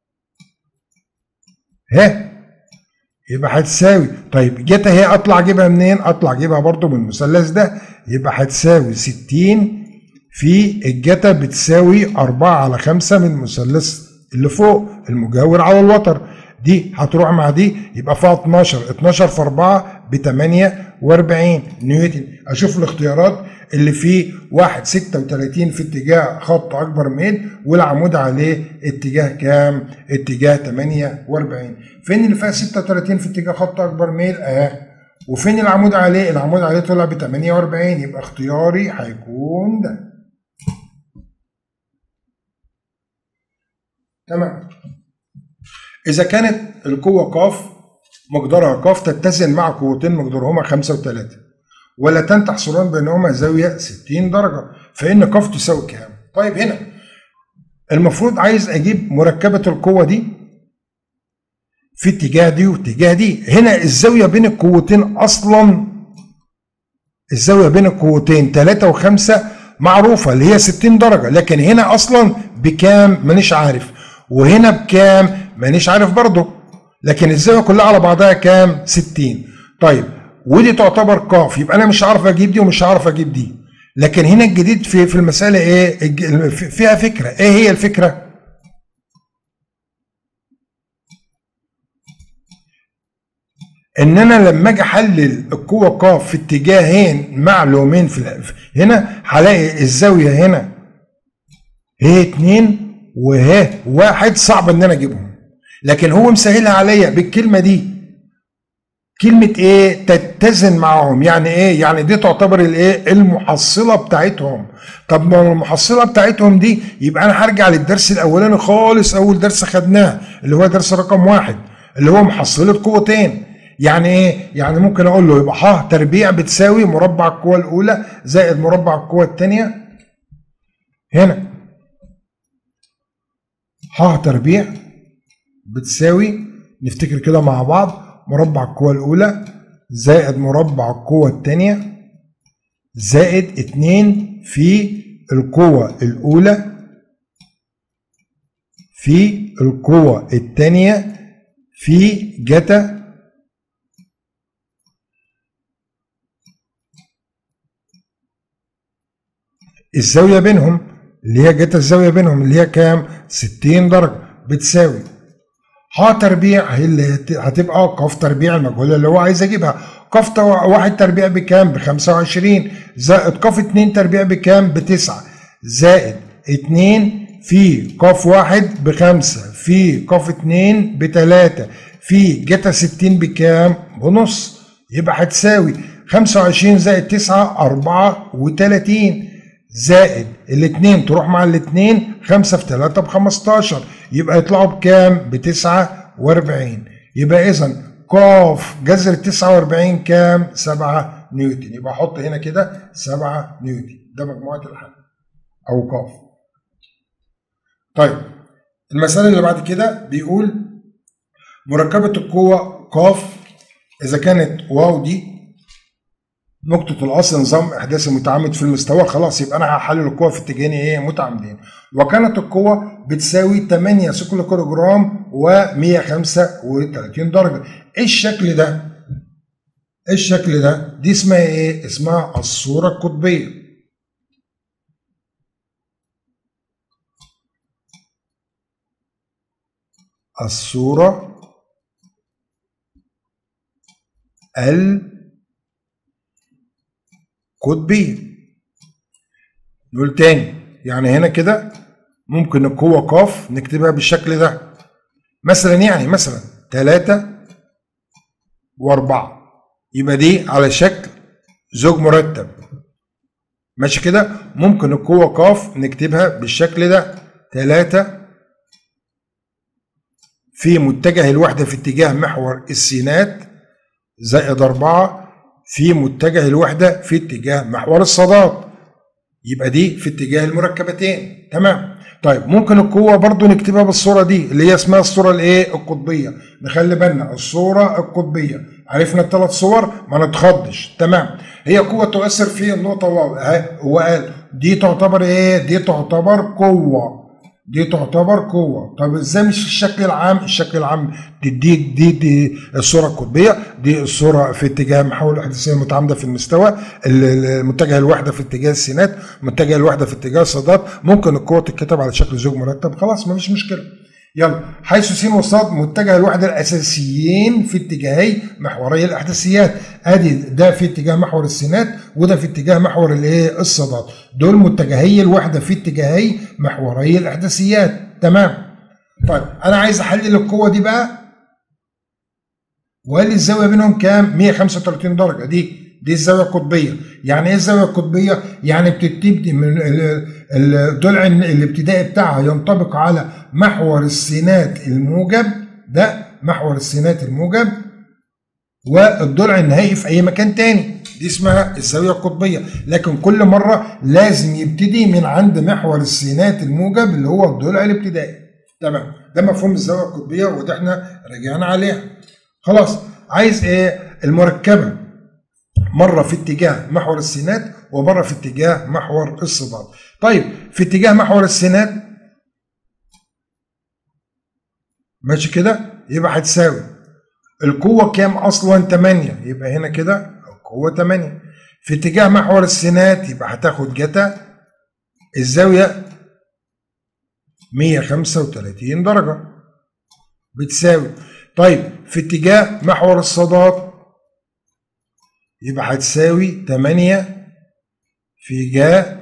ها، يبقى هتساوي طيب جتا هي اطلع اجيبها منين؟ اطلع اجيبها برضو من المثلث ده، يبقى هتساوي 60 في الجتا بتساوي 4 على 5 من المثلث اللي فوق المجاور على الوتر، دي هتروح مع دي يبقى فيها 12 في 4 ب 48 نيوتن. اشوف الاختيارات اللي فيه 36 في اتجاه خط اكبر ميل والعمود عليه اتجاه كام؟ اتجاه 48. فين اللي فيها 36 في اتجاه خط اكبر ميل؟ وفين العمود عليه؟ العمود عليه طلع ب 48، يبقى اختياري هيكون ده. تمام. إذا كانت القوة ق مقدارها ق تتزن مع قوتين مقدارهما 5 و3 ولا تحصلان بينهما زاوية 60 درجة، فإن ق تساوي كام؟ طيب هنا المفروض عايز أجيب مركبة القوة دي في اتجاه دي واتجاه دي. هنا الزاوية بين القوتين أصلا، الزاوية بين القوتين 3 و5 معروفة اللي هي 60 درجة، لكن هنا أصلا بكام؟ مانيش عارف، وهنا بكام؟ مانيش عارف برضه، لكن الزاويه كلها على بعضها كام؟ 60. طيب ودي تعتبر ق، يبقى انا مش هعرف اجيب دي ومش هعرف اجيب دي. لكن هنا الجديد في المساله ايه؟ فيها فكره. ايه هي الفكره؟ ان انا لما اجي احلل القوه ق في اتجاهين معلومين هنا هلاقي الزاويه هنا هي 2 وهي 1 صعب ان انا اجيبهم، لكن هو مسهلها عليا بالكلمه دي. كلمه ايه؟ تتزن معهم. يعني ايه؟ يعني دي تعتبر الايه؟ المحصله بتاعتهم. طب ما المحصله بتاعتهم دي يبقى انا هرجع للدرس الاولاني خالص، اول درس خدناه اللي هو درس رقم 1 اللي هو محصله قوتين. يعني ايه؟ يعني ممكن اقول له يبقى ح تربيع بتساوي مربع القوه الاولى زائد مربع القوه الثانيه. هنا ح تربيع بتساوي، نفتكر كده مع بعض، مربع القوة الأولى زائد مربع القوة الثانية زائد 2 في القوة الأولى في القوة الثانية في جتا الزاوية بينهم، اللي هي جتا الزاوية بينهم اللي هي كام؟ 60 درجة، بتساوي ح تربيع هي اللي هتبقى ق تربيع المجهولة اللي هو عايز اجيبها. ق 1 تربيع بكام؟ ب 25 زائد ق 2 تربيع بكام؟ ب9 زائد 2 في ق 1 ب5 في ق 2 ب3 في جتا 60 بكام؟ بنص. يبقى هتساوي 25 زائد 9 34 زائد الاتنين تروح مع الاتنين 5 في 3 ب15 يبقى يطلعوا بكام؟ ب49. يبقى إذا ق جذر 49 كام؟ 7 نيوتن. يبقى أحط هنا كده 7 نيوتن، ده مجموعة الحل أو ق. طيب المسألة اللي بعد كده بيقول مركبة القوة ق إذا كانت واو دي نقطة الأصل نظام إحداث المتعامد في المستوى، خلاص يبقى أنا هحلل القوة في اتجاهين إيه؟ متعامدين. وكانت القوة بتساوي 8 ثقل كيلو جرام و135 درجة. إيه الشكل ده؟ إيه الشكل ده؟ دي اسمها إيه؟ اسمها الصورة القطبية. الصورة قطبية. نقول تاني، يعني هنا كده ممكن القوة ق نكتبها بالشكل ده مثلا، يعني مثلا 3 و4 يبقى دي على شكل زوج مرتب، ماشي كده. ممكن القوة ق نكتبها بالشكل ده 3 في متجه الوحدة في اتجاه محور السينات زائد 4 في متجه الوحدة في اتجاه محور الصادات، يبقى دي في اتجاه المركبتين. تمام. طيب ممكن القوة برضو نكتبها بالصورة دي اللي هي اسمها الصورة الايه؟ القطبية. نخلي بالنا الصورة القطبية، عرفنا الثلاث صور ما نتخضش. تمام. هي قوة تؤثر في النقطة واو، هو قال دي تعتبر ايه؟ دي تعتبر قوة، دي تعتبر قوة. طب ازاي مش الشكل العام؟ الشكل العام دي الصورة القطبية، دي الصورة في اتجاه محور الأحداثية المتعامدة في المستوى، متجه الوحدة في اتجاه السينات، متجه الوحدة في اتجاه الصادات. ممكن القوة تتكتب على شكل زوج مرتب، خلاص مفيش مشكلة. يلا، حيث س وصاد متجه الوحدة الأساسيين في اتجاهي محوري الأحداثيات. ادي ده في اتجاه محور السينات وده في اتجاه محور الايه؟ الصادات. دول متجهي الوحدة في اتجاهي محوري الأحداثيات. تمام. طيب أنا عايز أحلل القوة دي بقى، وقال لي الزاوية بينهم كام؟ 135 درجة. دي الزاوية القطبية. يعني ايه الزاوية القطبية؟ يعني بتبتدي من الضلع الابتدائي بتاعها ينطبق على محور السينات الموجب، ده محور السينات الموجب، والضلع النهائي في أي مكان تاني. دي اسمها الزاوية القطبية. لكن كل مرة لازم يبتدي من عند محور السينات الموجب اللي هو الضلع الابتدائي. تمام. ده مفهوم الزاوية القطبية وده احنا راجعنا عليها. خلاص. عايز ايه؟ المركبة مرة في اتجاه محور السينات ومرة في اتجاه محور الصادات. طيب في اتجاه محور السينات ماشي كده، يبقى هتساوي القوة كام أصلا؟ 8. يبقى هنا كده القوة 8. في اتجاه محور السينات يبقى هتاخد جتا الزاوية 135 درجة بتساوي. طيب في اتجاه محور الصادات يبقى هتساوي 8 في جا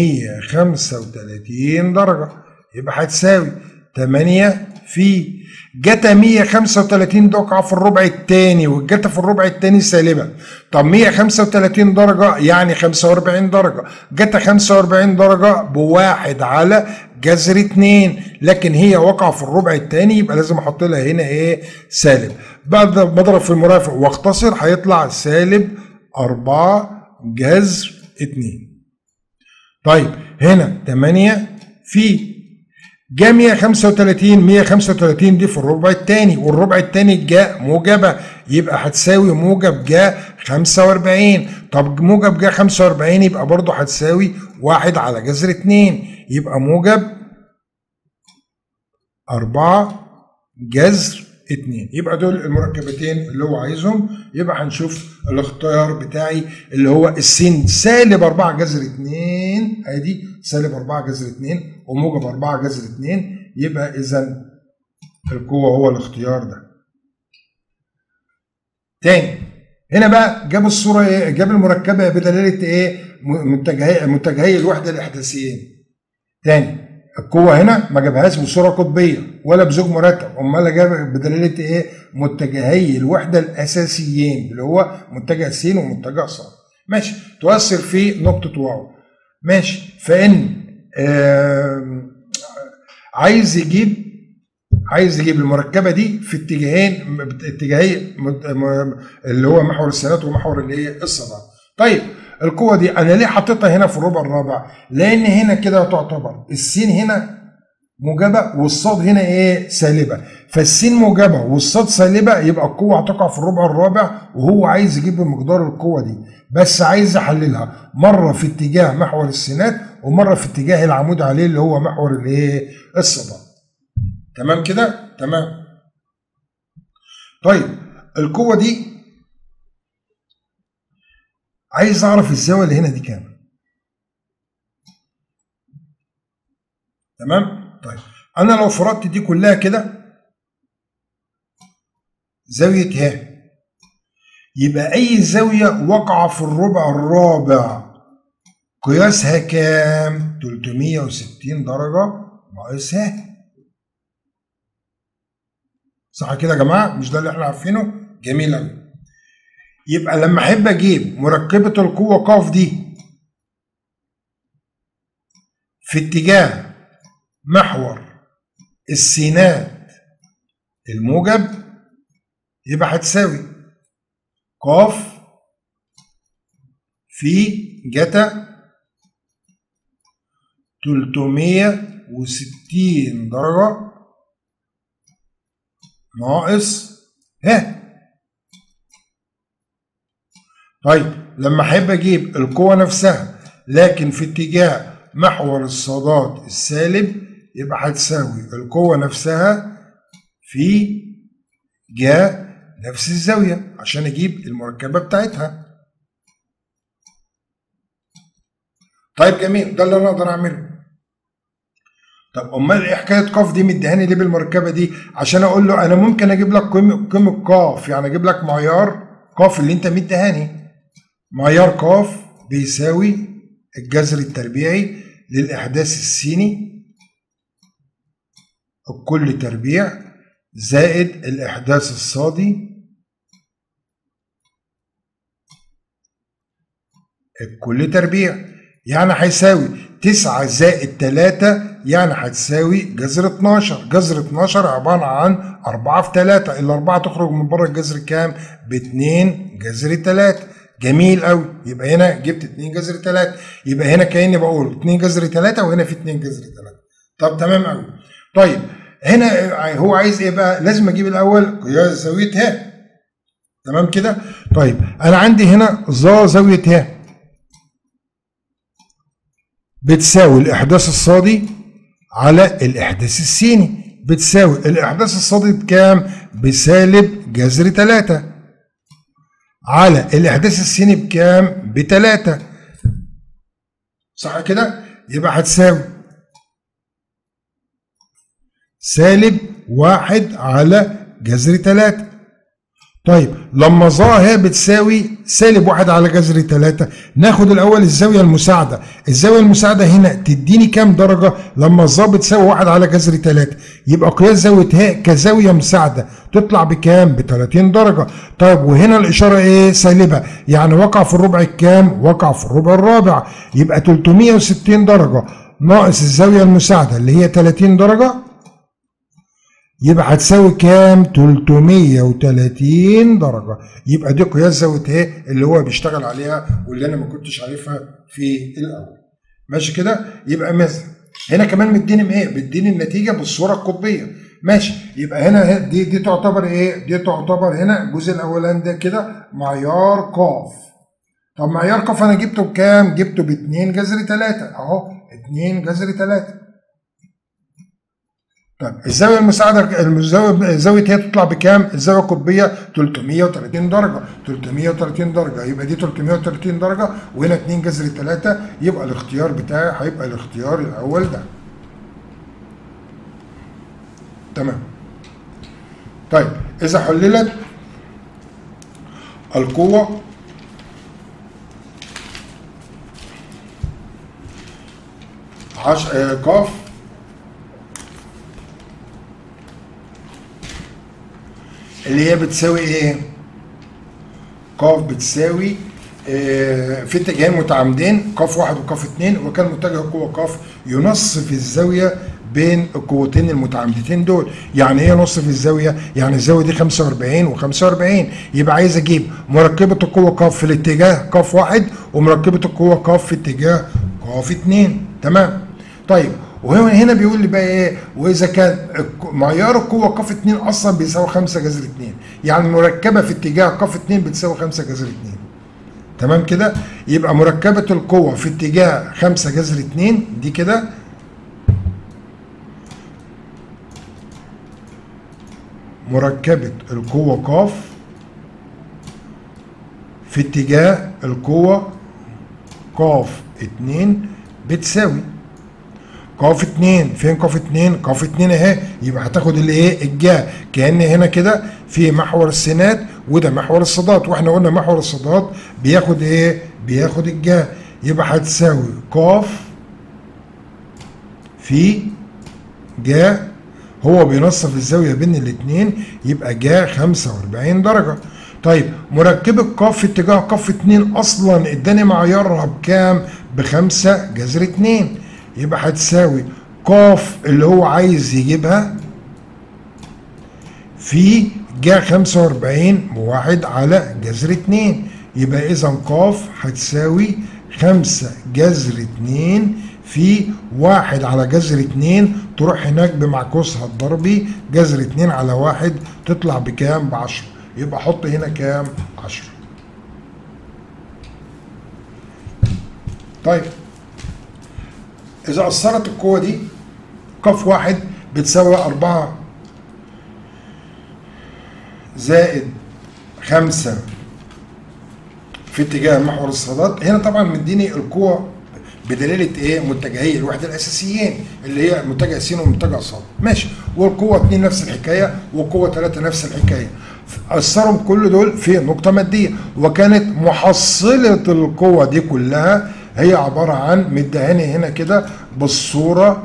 135 درجة، يبقى هتساوي 8 في جتا 135 دوقعة في الربع الثاني، والجتا في الربع الثاني سالبة. طب 135 درجة يعني 45 درجة، جتا 45 درجة بواحد على جذر 2، لكن هي واقعة في الربع الثاني يبقى لازم احط لها هنا ايه؟ سالب. بعد ما بضرب في المرافق واختصر هيطلع سالب 4 جذر 2. طيب هنا 8 في جا 135 دي في الربع الثاني، والربع الثاني جاء موجبة يبقى هتساوي موجب جا 45. طب موجب جا 45 يبقى برضه هتساوي 1 على جذر 2، يبقى موجب 4 جذر 2. يبقى دول المركبتين اللي هو عايزهم. يبقى هنشوف الاختيار بتاعي اللي هو السين سالب 4 جذر 2، ادي سالب 4 جذر 2 وموجب 4 جذر 2. يبقى اذا القوة هو الاختيار ده. تاني هنا بقى جاب الصورة ايه؟ جاب المركبة بدلالة ايه؟ متجهي الوحدة الاحداثيين. تاني القوة هنا ما جابهاش بصورة قطبية ولا بزوج مرتب، امال جاب بدلالة ايه؟ متجهي الوحدة الاساسيين اللي هو متجه س ومتجه ص. ماشي. تؤثر في نقطة واو. ماشي. فان عايز يجيب المركبه دي في اتجاهي اللي هو محور السينات ومحور الايه الصدع. طيب القوه دي انا ليه حاططها هنا في الربع الرابع؟ لان هنا كده تعتبر السين هنا موجبه والصاد هنا ايه سالبه، فالسين موجبه والصاد سالبه، يبقى القوه هتقع في الربع الرابع، وهو عايز يجيب مقدار القوه دي، بس عايز يحللها مره في اتجاه محور السينات ومره في اتجاه العمود عليه اللي هو محور الايه الصدع. تمام كده؟ تمام. طيب القوة دي عايز اعرف الزاوية اللي هنا دي كام. تمام؟ طيب انا لو فرضت دي كلها كده زاوية ه، يبقى اي زاوية واقعة في الربع الرابع قياسها كام؟ 360 درجة ناقص ه. صح كده يا جماعه؟ مش ده اللي احنا عارفينه؟ جميل قوي. يبقى لما احب اجيب مركبه القوه ق دي في اتجاه محور السينات الموجب، يبقى هتساوي ق في جتا 360 درجه ناقص ه. طيب لما احب اجيب القوة نفسها لكن في اتجاه محور الصادات السالب، يبقى هتساوي القوة نفسها في جا نفس الزاوية عشان اجيب المركبة بتاعتها. طيب جميل، ده اللي انا اقدر اعمله. طب امال ايه حكايه ق دي مديهاني ليه بالمركبه دي؟ عشان اقول له انا ممكن اجيب لك قيمه ق، يعني اجيب لك معيار ق اللي انت مديهاني. معيار ق بيساوي الجذر التربيعي للاحداث السيني الكل تربيع زائد الاحداث الصادي الكل تربيع، يعني هيساوي 9 زائد 3 يعني هتساوي جذر 12. جذر 12 عبارة عن 4 في 3، الأربعة تخرج من بره الجذر كام؟ ب2 جذر 3. جميل قوي. يبقى هنا جبت 2 جذر 3، يبقى هنا كأني بقول 2 جذر 3 وهنا في 2 جذر 3. طب تمام قوي. طيب هنا هو عايز ايه بقى؟ لازم اجيب الأول قياس زاوية ه. تمام كده؟ طيب أنا عندي هنا زاوية ه بتساوي الإحداث الصادي على الإحداث السيني، بتساوي الإحداث الصادي بكام؟ بسالب جذر 3 على الإحداث السيني بكام؟ ب3. صح كده؟ يبقى هتساوي سالب 1 على جذر 3. طيب لما ظاهر بتساوي سالب 1 على جذر 3، ناخد الاول الزاويه المساعده. الزاويه المساعده هنا تديني كام درجه؟ لما الظا بتساوي 1 على جذر 3، يبقى قياس زاويه ه كزاويه مساعده تطلع بكام؟ ب 30 درجه. طيب وهنا الاشاره ايه؟ سالبه، يعني وقع في الربع الكام؟ وقع في الربع الرابع، يبقى 360 درجه ناقص الزاويه المساعده اللي هي 30 درجه، يبقى هتساوي كام؟ 330 درجة. يبقى دي قياس زاوية ه اللي هو بيشتغل عليها واللي أنا ما كنتش عارفها في الأول. ماشي كده؟ يبقى مثلا هنا كمان مديني إيه؟ مديني النتيجة بالصورة القطبية. ماشي. يبقى هنا دي تعتبر ايه؟ دي تعتبر هنا الجزء الاولاني ده كده معيار ق. طب معيار ق انا جبته بكام؟ جبته ب 2 جذر 3 اهو، 2 جذر 3. طيب الزاويه المساعده الزاويه هي تطلع بكام؟ الزاويه القطبيه 330 درجه، 330 درجه، يبقى دي 330 درجه وهنا 2 جذر 3، يبقى الاختيار بتاعي هيبقى الاختيار الاول ده. تمام. طيب اذا حللت القوه ق اللي هي بتساوي ايه؟ ق بتساوي في اتجاهين متعامدين ق واحد وق اتنين، وكان متجه القوه ق ينصف الزاويه بين القوتين المتعامدتين دول. يعني ايه نصف الزاويه؟ يعني الزاويه دي 45 و45، يبقى عايز اجيب مركبه القوه ق في الاتجاه ق واحد ومركبه القوه ق في اتجاه ق اتنين. تمام. طيب وهنا بيقول لي بقى ايه؟ واذا كان معيار القوه ق 2 اصلا بيساوي 5 جذر 2، يعني مركبه في اتجاه ق 2 بتساوي 5 جذر 2. تمام كده؟ يبقى مركبه القوه في اتجاه 5 جذر 2 دي كده مركبه القوه ق في اتجاه القوه ق 2 بتساوي ق 2. فين ق 2؟ ق 2 اهي، يبقى هتاخد اللي ايه؟ الجا، كأن هنا كده في محور السينات وده محور الصادات، واحنا قلنا محور الصادات بياخد ايه؟ بياخد الجا، يبقى هتساوي ق في جا، هو بينصف الزاويه بين الاثنين، يبقى جا 45 درجه. طيب مركبة ق في اتجاه ق 2 اصلا اداني معيارها بكام؟ ب5 جذر 2، يبقى هتساوي ق اللي هو عايز يجيبها في جا 45 بواحد على جذر 2، يبقى اذا ق هتساوي 5 جذر 2 في 1 على جذر 2، تروح هناك بمعكوسها الضربي جذر 2 على 1 تطلع بكام؟ ب10، يبقى حط هنا كام؟ 10. طيب إذا أثرت القوة دي ق واحد بتساوي 4 زائد 5 في اتجاه محور الصادات، هنا طبعا مديني القوة بدلالة ايه؟ متجهي الوحدة الأساسيين اللي هي متجه س ومتجه ص، ماشي، والقوة 2 نفس الحكاية والقوة 3 نفس الحكاية، أثرهم كل دول في نقطة مادية، وكانت محصلة القوة دي كلها هي عبارة عن مدهاني هنا كده بالصورة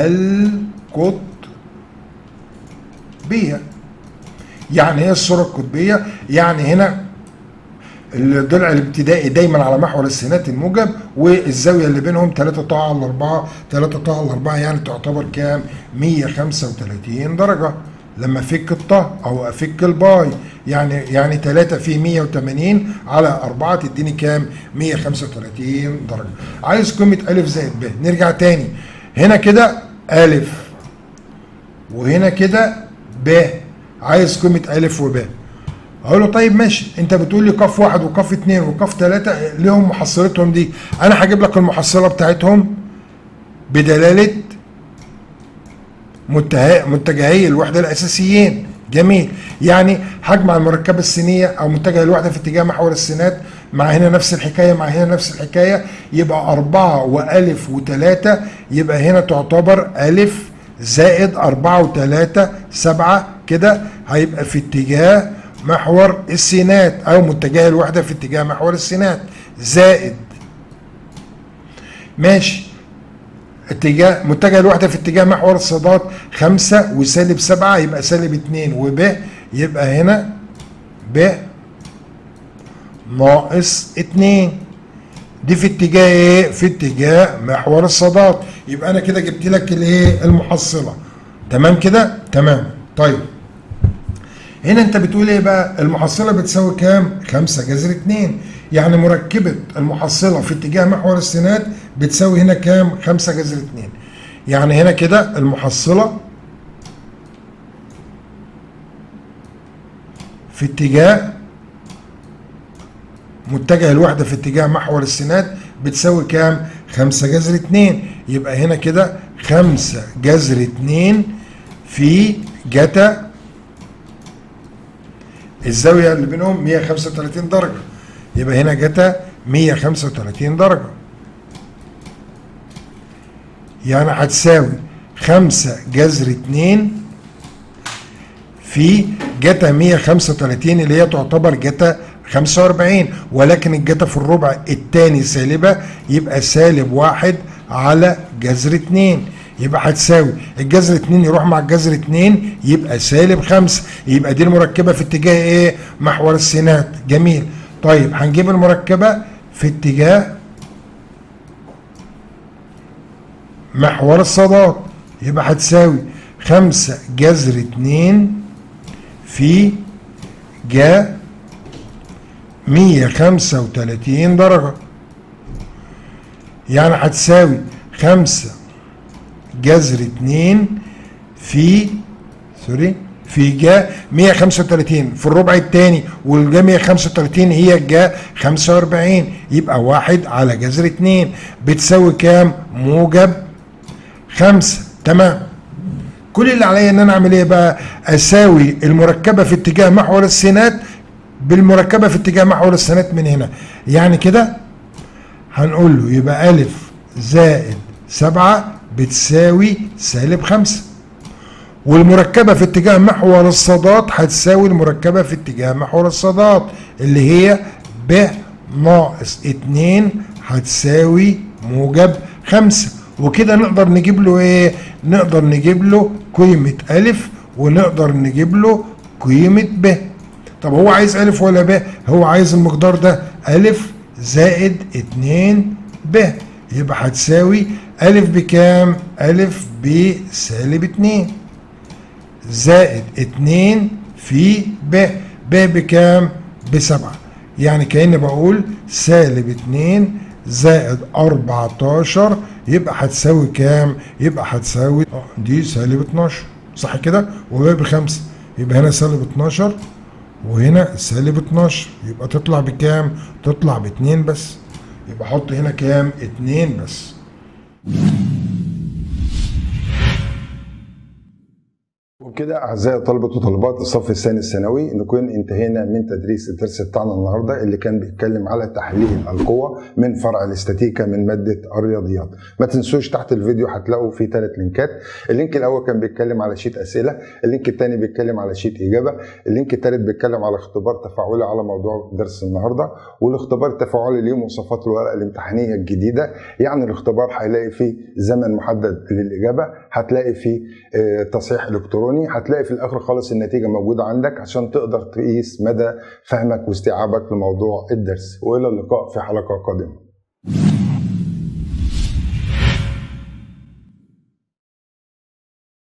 القطبية. يعني ايه الصورة القطبية؟ يعني هنا الضلع الابتدائي دايما على محور السينات الموجب، والزاوية اللي بينهم 3 طاعة على 4، 3 طاعة على 4 يعني تعتبر كام؟ 135 درجة. لما افك الطه او افك الباي يعني 3 في 180 على 4 تديني كام؟ 135 درجه. عايز قيمه ا زائد ب، نرجع تاني هنا كده ا وهنا كده ب، عايز قيمه ا وب. اقول له طيب ماشي، انت بتقول لي ق 1 وق 2 وق 3 ليهم محصلتهم دي، انا هجيب لك المحصله بتاعتهم بدلاله متجهي الوحده الاساسيين. جميل، يعني هجمع المركبه السينيه او متجه الوحده في اتجاه محور السينات مع هنا نفس الحكايه مع هنا نفس الحكايه، يبقى 4 وأ و3، يبقى هنا تعتبر أ زائد 4 و3 7 كده، هيبقى في اتجاه محور السينات او متجه الوحده في اتجاه محور السينات، زائد ماشي اتجاه متجه الوحده في اتجاه محور الصادات 5 وسالب 7 يبقى سالب 2 وب، يبقى هنا ب ناقص 2 دي في اتجاه ايه؟ في اتجاه محور الصادات. يبقى انا كده جبت لك الايه؟ المحصله. تمام كده؟ تمام. طيب هنا انت بتقول ايه بقى؟ المحصله بتساوي كام؟ 5 جذر 2، يعني مركبه المحصله في اتجاه محور السينات بتساوي هنا كام؟ 5 جذر 2، يعني هنا كده المحصله في اتجاه متجه الوحدة في اتجاه محور السينات بتساوي كام؟ 5 جذر 2. يبقى هنا كده 5 جذر 2 في جتا الزاوية اللي بينهم 135 درجة. يبقى هنا جتا 135 درجة، يعني هتساوي 5 جذر 2 في جتا 135 اللي هي تعتبر جتا 45، ولكن الجتا في الربع الثاني سالبة، يبقى سالب 1 على جذر 2. يبقى هتساوي الجذر 2 يروح مع الجذر 2 يبقى سالب 5. يبقى دي المركبة في اتجاه ايه؟ محور السينات. جميل. طيب هنجيب المركبة في اتجاه محور الصادات. يبقى هتساوي 5 جذر 2 في جا 135 درجة، يعني هتساوي 5 جذر 2 في جا 135 في الربع الثاني، والجا 135 هي الجا 45، يبقى 1 على جذر 2 بتساوي كام؟ موجب 5. تمام. كل اللي عليا ان انا اعمل ايه بقى؟ اساوي المركبه في اتجاه محور السينات بالمركبه في اتجاه محور السينات من هنا. يعني كده هنقول له يبقى أ زائد 7 بتساوي سالب 5، والمركبه في اتجاه محور الصادات هتساوي المركبه في اتجاه محور الصادات اللي هي ب ناقص 2 هتساوي موجب 5. وكده نقدر نجيب له ايه؟ نقدر نجيب له قيمة أ ونقدر نجيب له قيمة ب. طب هو عايز أ ولا ب؟ هو عايز المقدار ده أ زائد 2 ب. يبقى هتساوي أ بكام؟ أ بسالب 2 زائد 2 في ب. ب بكام؟ ب7. يعني كأني بقول سالب 2 زائد 14 يبقى هتساوي كام؟ يبقى هتساوي دي سالب 12 صح كده؟ وب ب5 يبقى هنا سالب 12 وهنا سالب 12 يبقى تطلع بكام؟ تطلع ب2 بس. يبقى حط هنا كام؟ 2 بس. وبكده اعزائي طلبه وطالبات الصف الثاني الثانوي نكون انتهينا من تدريس الدرس بتاعنا النهارده اللي كان بيتكلم على تحليل القوى من فرع الاستاتيكا من ماده الرياضيات. ما تنسوش تحت الفيديو هتلاقوا فيه 3 لينكات. اللينك الاول كان بيتكلم على شيت اسئله، اللينك الثاني بيتكلم على شيت اجابه، اللينك الثالث بيتكلم على اختبار تفاعلي على موضوع درس النهارده. والاختبار التفاعلي ليه مواصفات الورقه الامتحانيه الجديده، يعني الاختبار هيلاقي فيه زمن محدد للاجابه، هتلاقي فيه تصحيح الكتروني، هتلاقي في الاخر خالص النتيجه موجوده عندك عشان تقدر تقيس مدى فهمك واستيعابك لموضوع الدرس. والى اللقاء في حلقه قادمه.